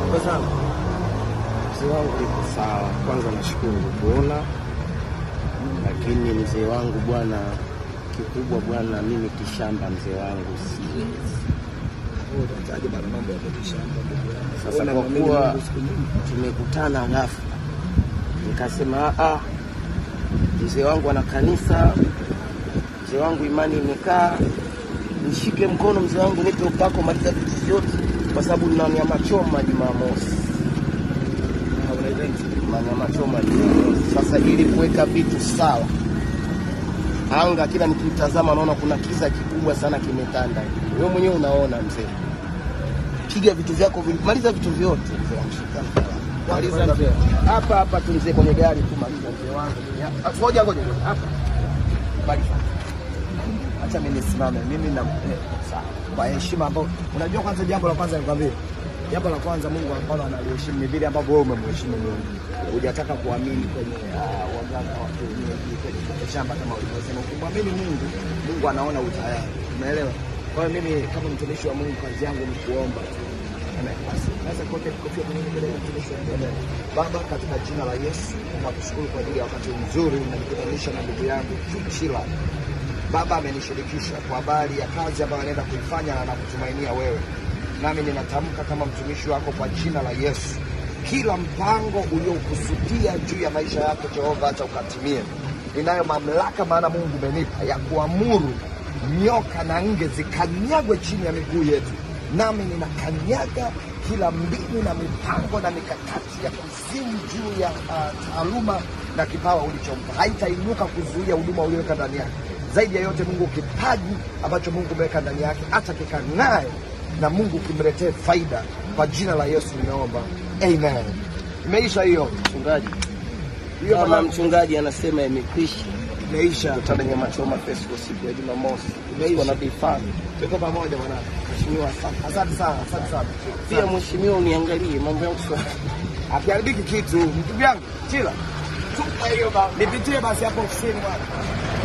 Kwa sana mzee wangu yuko sawa. Kwanza nashukuru kuona, lakini mzee wangu bwana, kikubwa bwana, mimi kishamba mzee wangu siwezi. Unataje bana mambo ya kishamba? Sasa kwa kuwa tumekutana ghafla, nikasema mzee wangu ana kanisa, mzee wangu imani imekaa, nishike mkono mzee wangu, nipe upako, maliza vitu vyote, kwa sababu nina nyama choma Jumamosi. Nyama choma Jumamosi. Sasa ili kuweka vitu sawa, anga kila nikitazama naona kuna kiza kikubwa sana kimetanda. Wewe mwenyewe unaona mzee. Piga vitu vyako, maliza vitu vyote mzee wangu. Maliza mzee. Hapa tu mzee, kwenye gari tu maliza mzee wangu. Ngoja hapa. Bali. Acha mimi nisimame. Mimi na sawa. Kwa heshima ambayo unajua, kwanza jambo la kwanza nikwambie. Jambo la kwanza, Mungu anaona analiheshimu vile ambavyo wewe umemheshimu Mungu. Hujataka kuamini kwenye waganga wa kienyeji, kwenye shamba kama ulivyosema. Ukimwamini Mungu, Mungu anaona utayari. Umeelewa? Kwa hiyo mimi kama mtumishi wa Mungu, kazi yangu ni kuomba tu. Sasa kote kofia kwenye mbele ya mtumishi wa Mungu. Baba, katika jina la Yesu, nakushukuru kwa ajili ya wakati mzuri unanikutanisha na ndugu yangu Chila. Baba amenishirikisha kwa habari ya kazi ambayo anaenda kuifanya na kutumainia wewe. Nami ninatamka kama mtumishi wako kwa jina la Yesu, kila mpango uliokusudia juu ya maisha yako Jehova, hata ukatimie. Ninayo mamlaka, maana Mungu umenipa, ya kuamuru nyoka na nge zikanyagwe chini ya miguu yetu. Nami ninakanyaga kila mbinu na mipango na mikakati ya kuzimu juu ya taaluma na kipawa ulichompa. Haitainuka kuzuia huduma ulioweka ndani yake. Zaidi ya yote Mungu, kipaji ambacho Mungu umeweka ndani yake hata kikang'ae, na Mungu kimletee faida. Kwa jina la Yesu ninaomba. Amen. Imeisha hiyo mchungaji. Hiyo kama mchungaji anasema imekwisha. Imeisha. Tutana nyama choma festival siku ya Jumamosi. Imeisha na bifani. Tuko pamoja bwana. Mheshimiwa, asante sana. Asante sana. Pia mheshimiwa, uniangalie mambo yangu sio. Akiharibiki kitu, ndugu yangu Chila. Tupa hiyo baba. Nipitie basi hapo ofisini bwana.